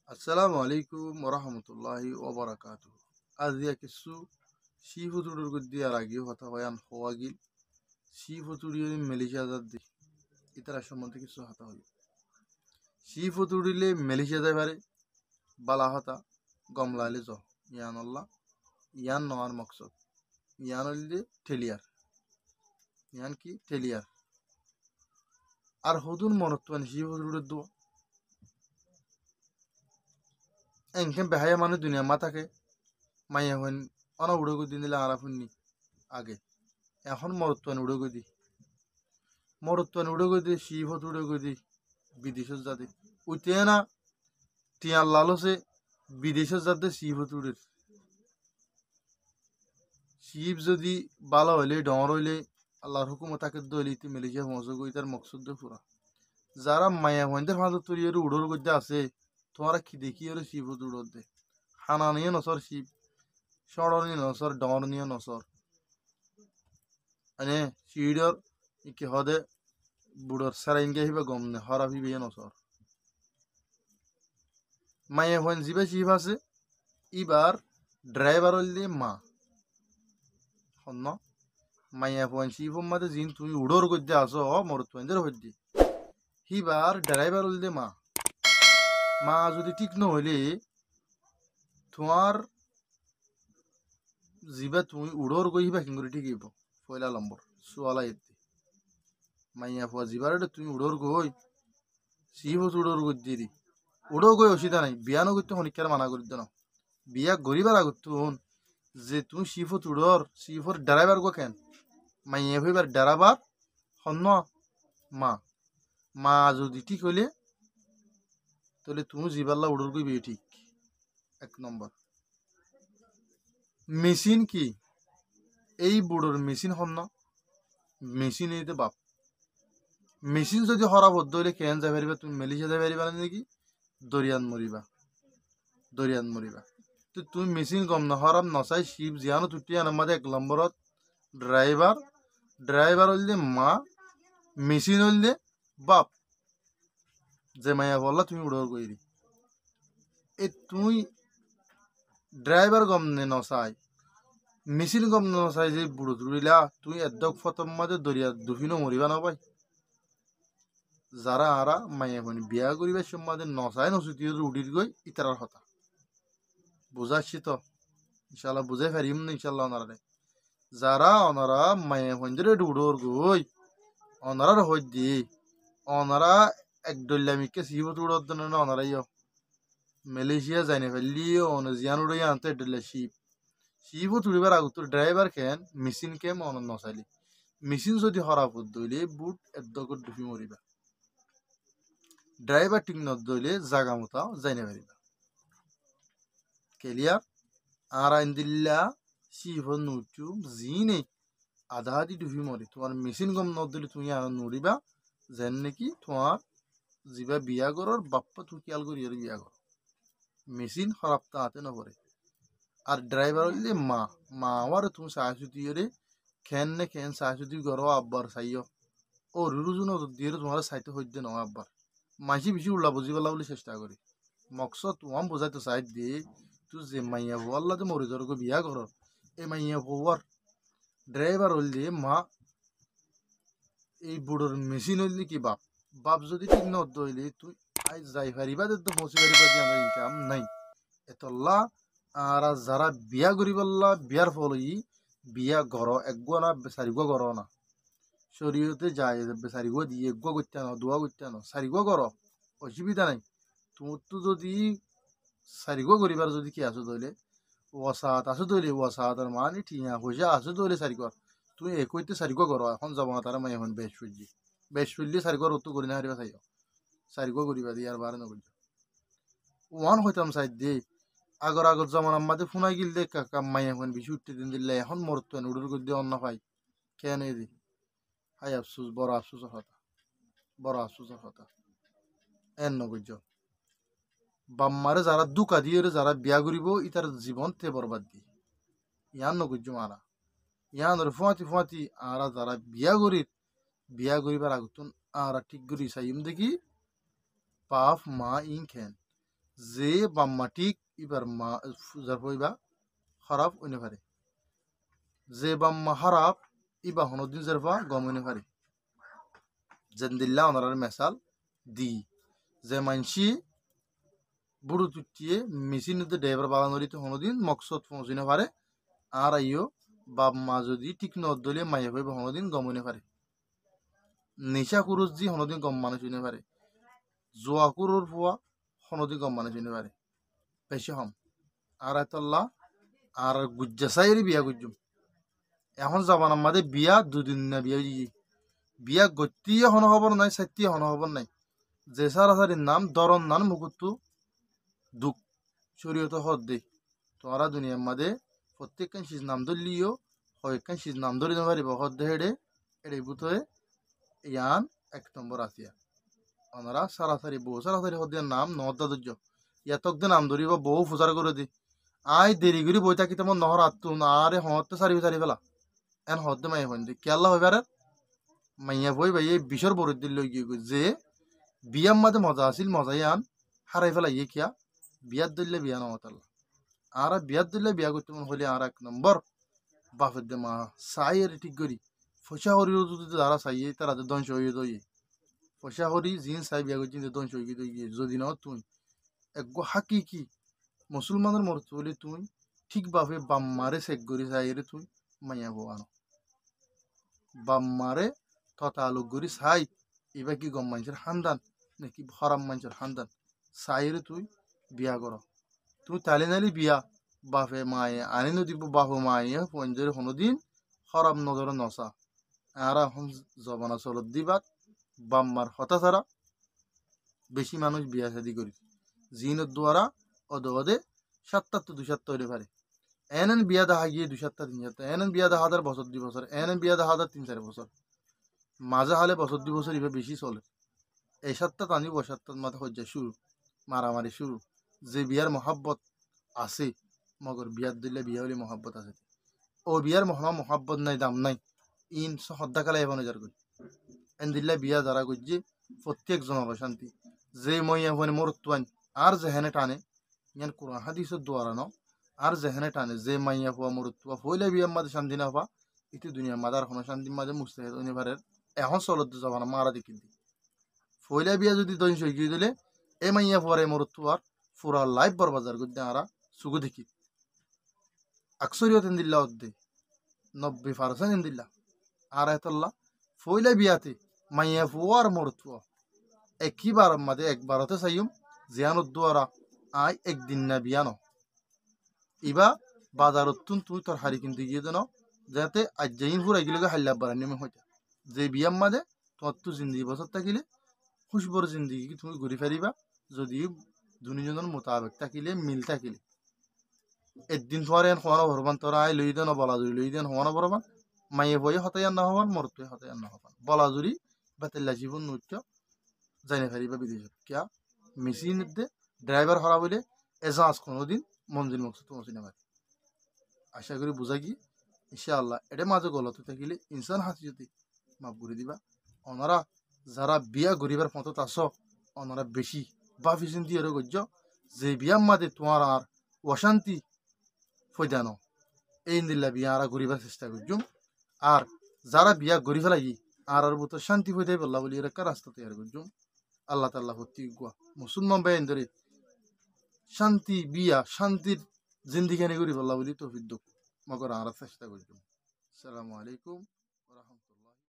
Assalamu alaikum wa rahmatullahi wa barakatuh. Azia kisu Shifutudur guddi aragi hota hoyan hoagil Shifuturi Malaysia daddi itara সম্বন্ধে কিছু হতা হই Shifuturile Malaysia যাইবারে বালা হতা গমলাইলে জ ইয়ান আল্লাহ ইয়ান নওয়ার মকসদ ইয়ান হইলে ঠেলিয়ার ইয়ান কি ঠেলিয়ার আর হদুন মনত্বান Shifuturir দো এনকেন বেহায়া মানুষ দুনিয়া মাথাকে মাইয়া হইন অনা উড়ো দিন দিলে আরাফুননি আগে এখন মরত্বান উড়ো দি শিফত উড়ো দি বিদেশত যাতে উঠে না টিয়ার লালসে বিদেশত যাতে শিফত উড়ের শিব যদি বালা হইলে ডর হইলে আল্লাহর হুকুম তাকে দলিতে মেলেছিয়া মজগ তার মকসুদ পুরা যারা মায়া হইনদের ফাঁদ তৈরি উড়োর গদ্যে আছে তোমারা কি দেখি হলে শিফত উড়োর দে হানা নিয়ে নসর শিব সড়র নিয়ে নসর ডর নিয়ে নসর মানে শিডর কি হদে বুড়োর সারাইনগে হিবা গমনে হরা হিবে নসর মায়ে হন জিবে শিব আছে এবার ড্রাইভার হইলে মা হন মাইয়া হন শিব মাতে জিন তুমি উড়োর গদ্যে আসো মরুত্বেন্দ্র হদ্দি হিবার ড্রাইভার হইলে মা যদি ঠিক নহলে তোমার জিবা তুমি উড়োর গই হিবা কিংগুরি ঠিক হইব পয়লা নম্বর সুয়ালা এতে মাইয়া ফুয়া জিবার তুমি উড়োর গই শিব উড়োর গদ্দি উড়ো গই অসুবিধা নাই বিয়ানো করতে হনিকার মানা করে দেন বিয়া গরিবার আগত যে তুমি শিফত উড়োর শিফর ড্রাইভার গো কেন মাইয়া হইবার ড্রাইভার হন্য মা মা যদি ঠিক হইলে তাহলে তুমি জিবাল্লা উড়োর গই বিয়ে ঠিক এক নম্বর মেশিন কি এই বুড়োর মেশিন হন্য মেশিন এইতে বাপ মেশিন যদি হরা বদ্ধ হইলে কেন যাই পারিবা তুমি মেলিশা যাই পারিবা নাকি দরিয়ান মরিবা তো তুমি মেশিন গম না হরাম নচাই শিব জিয়ানো তুটি আনামাদে এক নম্বরত ড্রাইভার হইলে মা মেশিন হইলে বাপ যে মাইয়া বললা তুমি উড়োর কইরি এ তুই ড্রাইভার গম নে নচাই মেশিন গম নচাই যে বুড়ো তুলিলা তুই এদক ফতম মাঝে দরিয়া দুফিনও মরিবা না ভাই যারা আরা মাইয়া বনি বিয়া করিবার সম্মাদে নচাই নচুতি উডির গই ইতারার হতা বুঝাচ্ছি তো ইনশাল্লাহ বুঝাই পারিম না ইনশাল্লাহ ওনারা যারা ওনারা মাইয়া বন্ধুরে উড়োর গই ওনারার হইদি ওনারা এক ডল্লামিকে শিবত উড়োর দেন না ওনারাইও মালয়েশিয়া যাইনে ফেললি ওনা জিয়ান উড়াই আনতে ডল্লা শিবত উড়িবার আগত ড্রাইভার কেন মেশিন কেম অন নচাইলি মেশিন যদি হরা পদ দইলে বুট এদকর ডুফি মরিবা ড্রাইভার ঠিক নদইলে জাগা মতো যাইনে পারিবা ক্লিয়ার আর আইন্দিল্লা শিবত নুচু জিনে আধা আধি ডুফি মরি তোমার মেশিন গম নদলে তুমি আর নড়িবা যেন নাকি তোমার যিবা বিয়া করর বাপ্পা তুই খেয়াল করি আর বিয়া কর মেশিন খারাপ তাতে নপরে আর ড্রাইভার হইলে মা আমার তুমি সাহায্য রে খেন নে খেন সাহায্য করো আব্বার চাইও ও রুজুন দিয়ে তোমার চাইতে হইতে নয় আব্বার মাঝি বেশি উল্লা বুঝি পেলা বলে চেষ্টা করি মকসদ তোমার বোঝাইতে চাই দিয়ে তুই যে মাইয়া বললা যে মরে ধরো বিয়া কর এই মাইয়া হওয়ার ড্রাইভার হইলে মা এই বুড়োর মেশিন হইলে কি বাপ যদি ঠিক নদ হইলে তুই আই যাই পারিবা তো পৌঁছে পারিবা যে আমার ইনকাম নাই এতল্লা আর যারা বিয়া করিবাল্লা বিয়ার ফলই বিয়া ঘর একগো না চারিগো ঘর না শরীয়তে যায় চারিগো দিয়ে একগো করতে না দোয়া করতে না চারিগো ঘর অসুবিধা নাই তোমার তো যদি চারিগো করিবার যদি কি আছো তৈলে ওয়াসাত আছো তৈলে ওয়াসাতের মানে ঠিয়া পয়সা আছো তৈলে চারিগর তুই একইতে চারিগো ঘর এখন যাব না তারা মাই এখন বেশ ফুললি চারিগর উত্তর করি না হারিবা চাইও চারিগো করিবা দিয়ে আর বারে নকরি ওয়ান হইতাম সাইড দিয়ে আগর যেমন আমাদের ফোনাই গিল দে কাকা মাই এখন বেশি উঠতে দিন দিলে এখন মরতো উড়ুর করে দিয়ে অন্য পাই কেন দি হাই আফসুস বড় আফসুসের কথা এন নগর্য বাম্মারে যারা দুকা দিয়ে যারা বিয়া করিব ইতার জীবন তে বরবাদ দি ইয়ান নগর্য মারা ইয়ান ফুয়াতি আরা যারা বিয়া করিবার আগতুন আরা ঠিক করি চাইম দেখি পাপ মা ইন খেন যে বাম্মা ঠিক এবার মা ফুজার হইবা খারাপ হইনে পারে যে বাম্মা খারাপ ইবা হনদিন জারফা গম হইনে পারে জেন্দিল্লা ওনার মেসাল দি যে মানসি বুড়ো তুটিয়ে মেশিন ড্রাইভার বাগানরিতে হনদিন মকসদ পৌঁছিনে পারে আর আইও বাপ মা যদি ঠিক নদলে মাইয়া হইবা হনদিন গম হইনে পারে নেশা কুরুজ দি হনদিন গম মানুষ হইনে পারে জোয়া কুরুর ফুয়া হনদিন গম মানুষ হইনে পারে বেশি হম আর এতল্লা আর গুজ্জা সাইরি বিয়া গুজ্জুম এখন যাবান আমাদের বিয়া দুদিন না বিয়া বিয়া গতিয়ে হন খবর নাই সাইতিয়ে হন খবর নাই যে সারাসারির নাম দরন নান মুকুত্তু দুঃখ শরীয়ত হদ দে তোরা দুনিয়ার মাঝে প্রত্যেকখান সিজ নাম ধরলিও কয়েকখান সিজ নাম ধরে নেবার হদ দে হেডে এড়ে বুথয়ে ইয়ান 1 নম্বর আসিয়া ওনারা সারাসারি বহু সারাসারি হদ নাম নদা ধৈর্য ইয়াতক দে নাম ধরিব বহু ফুজার করে দি আই দেরি করে বই থাকি তেমন নহর আত্মু আরে হতে সারি সারি ফেলা এন হদ দে মাইয়া হইন কেল্লা হইবার মাইয়া বই ভাই এই বিশর বরুদ্দিন লই গিয়ে যে বিয়ার মাঝে মজা আছিল মজাই আন হারাই ফেলাই কিয়া বিয়ার দিল্লে বিয়া নমতাল্লা আর বিয়ার দিল্লে বিয়া করতে মন হলে আর 1 নম্বর বাপের দে মা চাই আর ঠিক করি পয়সা হরিও যদি যারা চাই তারা ধ্বংস হয়ে দইয়ে পয়সা হরি জিন চাই বিয়া করছি ধ্বংস হয়ে দইয়ে যদি না তুই এক হাকি কি মুসলমানের মরতে বলে তুই ঠিকভাবে বাম্মারে চেক করি চাই রে তুই মাইয়া বোয়ানো বাম্মারে ততালুক করি চাই এবার কি গম মানুষের খানদান নাকি হরাম মানুষের খানদান চাইরে তুই বিয়া কর তুই তালে নালি বিয়া বাপে মায়ে আনি নদীব বাপু মায়ে পঞ্জের কোনোদিন হরাম নজর নসা আর এখন জবানা চলত দিবাত বাম্মার হতা ছাড়া বেশি মানুষ বিয়া শাদি করি জিনের দ্বারা অদে অদে 7-2 হইলে পারে এন বিয়া দেখা গিয়ে 2-3 এন বিয়া দেখা 1,000 বছর 2 বছর এন বিয়া দেখা 3-4 বছর মাঝে হালে বছর 2 বছর এবার বেশি চলে এই 7টা টানি 7টার মাথা হজ্জা শুরু মারামারি শুরু যে বিয়ার মহাব্বত আছে মগর বিয়ার দিলে বিয়া হলে মহাব্বত আছে ও বিয়ার মহাব্বত নাই দাম নাই ইন হদ্দা কালে এবার নজর করি এন দিল্লা বিয়া যারা করছে প্রত্যেক জনের শান্তি যে মই এখন মরতুয়ান আর যেহেনে টানে ইয়ান কোরআন হাদিসের দ্বারা ন আর যেহেনে টানে যে মাইয়া হওয়া মরতুয়া হইলে বিয়ার মাঝে শান্তি না হওয়া ইতি দুনিয়ার মাঝে আর কোনো শান্তির মাঝে মুস্তাহিদ অনিবারের এখন চলত যাবা না মারা দেখি ফইলা বিয়া যদি দইন সই গিয়ে দিলে এ মাইয়া পরে মরতুয়ার পুরা লাইফ বরবাজার করতে আরা সুগু দেখি আকসরিয়ত দিল্লা অদ্দে 90% দিল্লা আর এতল্লা ফইলা বিয়াতে মাইয়া ফুয়ার মরতুয়া একইবার মাঝে একবারতে চাইম জিয়ানোর দ্বারা আই একদিন না বিয়ানো ইবা বাজারত তুই তোর হারি কিনতে গিয়ে দেন যাতে আজ যাইন ফুরাই গেলে হাল্লা বাড়ার নেমে হইতা যে বিয়ার মাঝে তোমার তো জিন্দগি বছর থাকিলে খুশবর জিন্দগি তুমি ঘুরে ফেরিবা যদি দুজনের মোতাবেক থাকিলে মিল থাকিলে একদিন তোমার এন হওয়ানো ভরবান তোরা আই লই দেন বলা জুড়ি লই দেন হওয়ানো ভরবান মাইয়ে বইয়ে হতাই না হবান মরতে হতাই না হবান বলা জুড়ি বাতিল্লা জীবন নৃত্য জানি ফেরিবা বিদেশত কিয়া মেশিন দে ড্রাইভার হরা বলে এজাজ কোনোদিন মঞ্জিল মকসুদ পৌঁছে না পারে আশা করি বুঝা কি ইনশাআল্লাহ এটা মাঝে গলত থাকিলে ইনসান হাসি যদি মাফ করে দিবা ওনারা যারা বিয়া গরিবার মতো আস ওনারা বেশি বাফি চিন্তি এর গজ্য যে বিয়ার মাঝে তোমার আর অশান্তি ফৈদানো এই দিল্লা বিয়া আর গরিবার চেষ্টা করছুম আর যারা বিয়া গরি ফেলাই আর বুতো শান্তি ফৈদাই বললা বলি এর একটা রাস্তা তৈরি করছুম আল্লাহ তাল্লাহ ভর্তি গুয়া মুসলমান বেন ধরে শান্তি বিয়া শান্তির জিন্দিগানি করি বললা বলি তৌফিক দুঃখ মগর আর চেষ্টা করছুম আসসালামু আলাইকুম।